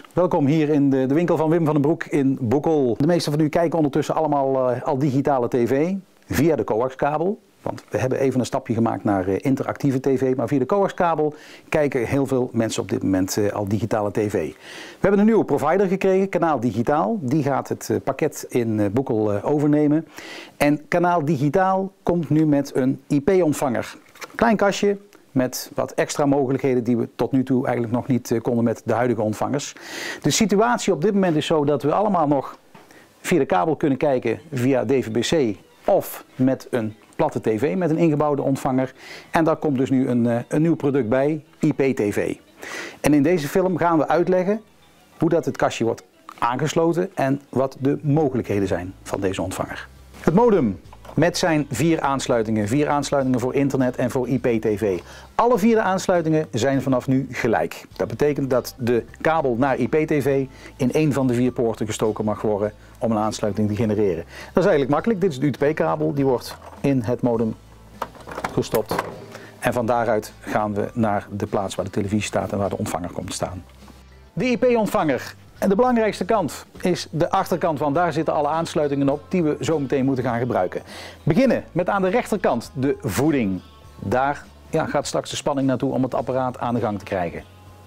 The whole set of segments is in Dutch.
Welkom hier in de winkel van Wim van den Broek in Boekel. De meesten van u kijken ondertussen allemaal al digitale tv via de coaxkabel. Want we hebben even een stapje gemaakt naar interactieve tv. Maar via de coaxkabel kijken heel veel mensen op dit moment al digitale tv. We hebben een nieuwe provider gekregen, Kanaal Digitaal. Die gaat het pakket in Boekel overnemen. En Kanaal Digitaal komt nu met een IP-ontvanger. Klein kastje met wat extra mogelijkheden die we tot nu toe eigenlijk nog niet konden met de huidige ontvangers. De situatie op dit moment is zo dat we allemaal nog via de kabel kunnen kijken via DVB-C of met een platte tv met een ingebouwde ontvanger. En daar komt dus nu een nieuw product bij, IP-TV. En in deze film gaan we uitleggen hoe dat het kastje wordt aangesloten en wat de mogelijkheden zijn van deze ontvanger. Het modem met zijn 4 aansluitingen. 4 aansluitingen voor internet en voor IP-TV. Alle 4 de aansluitingen zijn vanaf nu gelijk. Dat betekent dat de kabel naar IP-TV in één van de 4 poorten gestoken mag worden om een aansluiting te genereren. Dat is eigenlijk makkelijk. Dit is de UTP-kabel. Die wordt in het modem gestopt. En van daaruit gaan we naar de plaats waar de televisie staat en waar de ontvanger komt te staan. De IP-ontvanger. En de belangrijkste kant is de achterkant, want daar zitten alle aansluitingen op die we zo meteen moeten gaan gebruiken. Beginnen met aan de rechterkant de voeding. Daar gaat straks de spanning naartoe om het apparaat aan de gang te krijgen.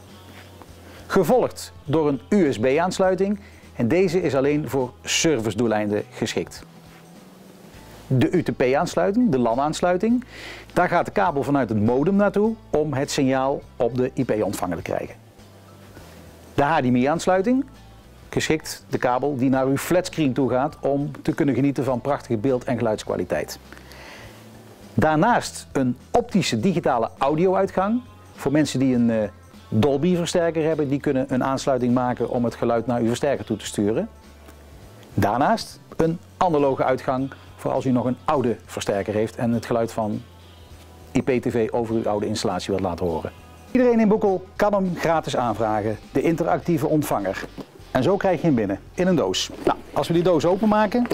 Gevolgd door een USB-aansluiting en deze is alleen voor servicedoeleinden geschikt. De UTP-aansluiting, de LAN-aansluiting, daar gaat de kabel vanuit het modem naartoe om het signaal op de IP-ontvanger te krijgen. De HDMI-aansluiting, geschikt de kabel die naar uw flatscreen toe gaat om te kunnen genieten van prachtige beeld- en geluidskwaliteit. Daarnaast een optische digitale audio-uitgang. Voor mensen die een Dolby-versterker hebben, die kunnen een aansluiting maken om het geluid naar uw versterker toe te sturen. Daarnaast een analoge uitgang voor als u nog een oude versterker heeft en het geluid van IP-TV over uw oude installatie wilt laten horen. Iedereen in Boekel kan hem gratis aanvragen, de interactieve ontvanger. En zo krijg je hem binnen, in een doos. Nou, als we die doos openmaken,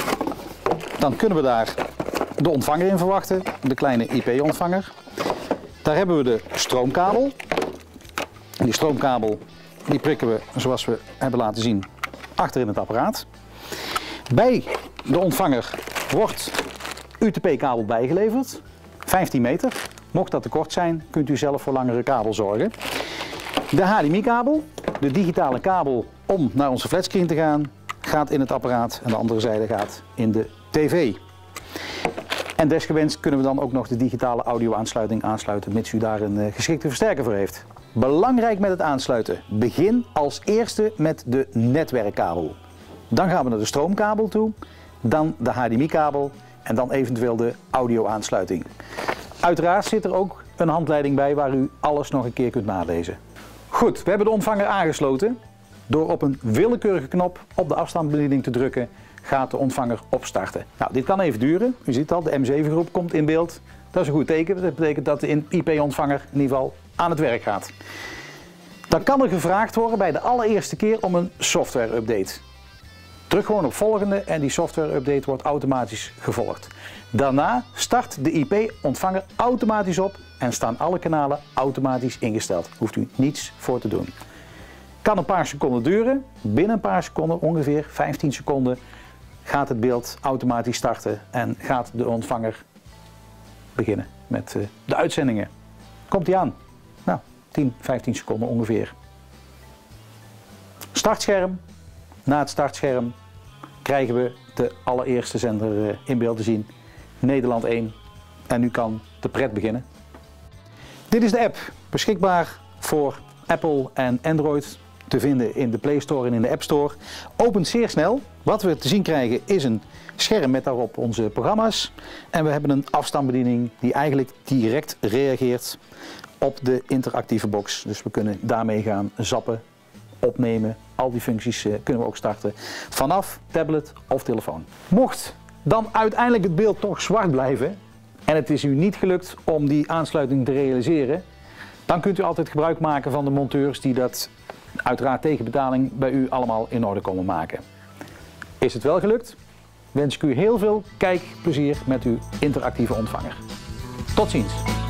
dan kunnen we daar de ontvanger in verwachten, de kleine IP-ontvanger. Daar hebben we de stroomkabel. Die stroomkabel die prikken we, zoals we hebben laten zien, achter in het apparaat. Bij de ontvanger wordt UTP-kabel bijgeleverd, 15 meter. Mocht dat te kort zijn, kunt u zelf voor langere kabel zorgen. De HDMI-kabel, de digitale kabel om naar onze flatscreen te gaan, gaat in het apparaat en de andere zijde gaat in de tv. En desgewenst kunnen we dan ook nog de digitale audio-aansluiting aansluiten, mits u daar een geschikte versterker voor heeft. Belangrijk met het aansluiten, begin als eerste met de netwerkkabel. Dan gaan we naar de stroomkabel toe, dan de HDMI-kabel en dan eventueel de audio-aansluiting. Uiteraard zit er ook een handleiding bij waar u alles nog een keer kunt nalezen. Goed, we hebben de ontvanger aangesloten. Door op een willekeurige knop op de afstandsbediening te drukken gaat de ontvanger opstarten. Nou, dit kan even duren. U ziet al, de M7-groep komt in beeld. Dat is een goed teken. Dat betekent dat de IP-ontvanger in ieder geval aan het werk gaat. Dan kan er gevraagd worden bij de allereerste keer om een software-update. Druk gewoon op volgende en die software-update wordt automatisch gevolgd. Daarna start de IP-ontvanger automatisch op en staan alle kanalen automatisch ingesteld. Hoeft u niets voor te doen. Kan een paar seconden duren. Binnen een paar seconden, ongeveer 15 seconden, gaat het beeld automatisch starten en gaat de ontvanger beginnen met de uitzendingen. Komt hij aan? Nou, 10, 15 seconden ongeveer. Startscherm. Na het startscherm krijgen we de allereerste zender in beeld te zien. Nederland 1. En nu kan de pret beginnen. Dit is de app, beschikbaar voor Apple en Android, te vinden in de Play Store en in de App Store. Opent zeer snel. Wat we te zien krijgen is een scherm met daarop onze programma's. En we hebben een afstandsbediening die eigenlijk direct reageert op de interactieve box. Dus we kunnen daarmee gaan zappen, opnemen. Al die functies kunnen we ook starten vanaf tablet of telefoon. Mocht dan uiteindelijk het beeld toch zwart blijven en het is u niet gelukt om die aansluiting te realiseren, dan kunt u altijd gebruik maken van de monteurs die dat uiteraard tegen betaling bij u allemaal in orde komen maken. Is het wel gelukt? Wens ik u heel veel kijkplezier met uw interactieve ontvanger. Tot ziens!